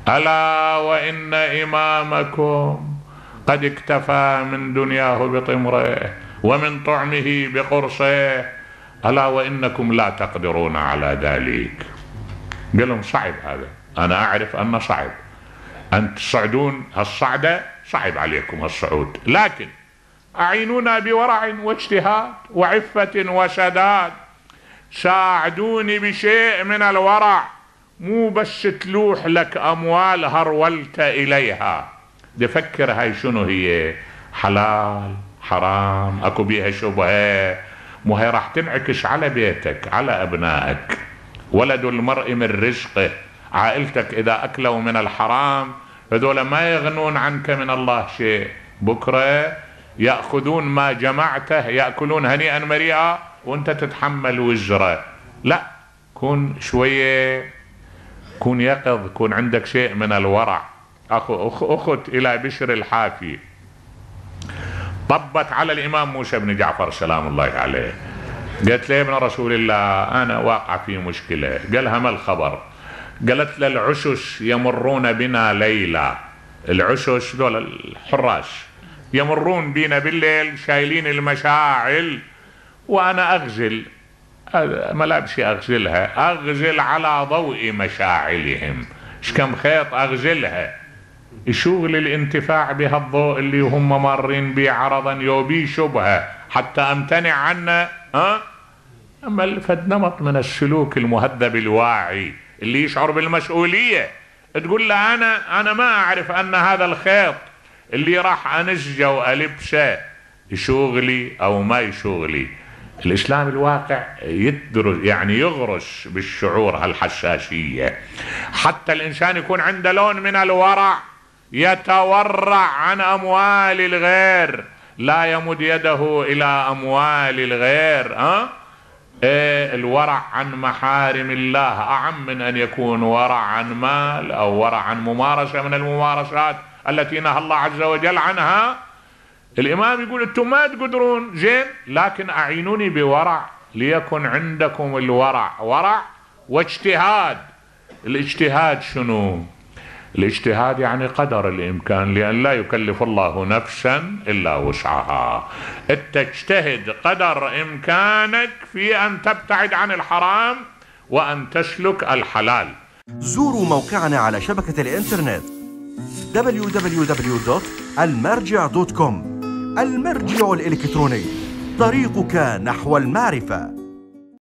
ألا وإن إمامكم قد اكتفى من دنياه بطمره ومن طعمه بقرصه، ألا وإنكم لا تقدرون على ذلك. قال لهم صعب هذا، أنا أعرف أنه صعب، أن تصعدون هالصعدة صعب عليكم هالصعود، لكن أعينونا بورع واجتهاد وعفة وسداد، ساعدوني بشيء من الورع، مو بس تلوح لك أموال هرولت إليها. دفكر هاي شنو هي، حلال حرام، أكو بيها شبهة، مو هي راح تنعكس على بيتك على أبنائك. ولد المرء من رزقه، عائلتك إذا أكلوا من الحرام هذول ما يغنون عنك من الله شيء، بكرة يأخذون ما جمعته يأكلون هنيئا مريئا وانت تتحمل وزره. لا، كون شوية، كون يقظ، كون عندك شيء من الورع. أخت إلى بشر الحافي طبت على الإمام موسى بن جعفر سلام الله عليه، قالت له يا ابن رسول الله أنا واقع في مشكلة. قالها ما الخبر؟ قالت له العشش يمرون بنا ليلة، العشش دول الحراس يمرون بنا بالليل شايلين المشاعل وأنا أغزل ملابسي، أغزل على ضوء مشاعلهم، ايش كم خيط أغزلها، يشوغل الانتفاع بهالضوء اللي هم مارين بيه عرضا يوبي شبهة حتى أمتنع عنه. أما الفد نمط من السلوك المهذب الواعي اللي يشعر بالمسؤولية، تقول له أنا ما أعرف أن هذا الخيط اللي راح أنسجه وألبسه يشوغلي أو ما يشوغلي. الإسلام الواقع يدرس يعني يغرس بالشعور هالحساسية، حتى الإنسان يكون عنده لون من الورع، يتورع عن أموال الغير، لا يمد يده إلى أموال الغير. الورع عن محارم الله أعم من أن يكون ورع عن مال أو ورع عن ممارسة من الممارسات التي نهى الله عز وجل عنها. الإمام يقول أنتم ما تقدرون زين، لكن أعينوني بورع ليكن عندكم الورع، ورع واجتهاد. الاجتهاد شنو؟ الاجتهاد يعني قدر الإمكان، لأن لا يكلف الله نفسا إلا وسعها. تجتهد قدر إمكانك في أن تبتعد عن الحرام وأن تسلك الحلال. زوروا موقعنا على شبكة الإنترنت www.almarjic.com، المرجع الإلكتروني، طريقك نحو المعرفة.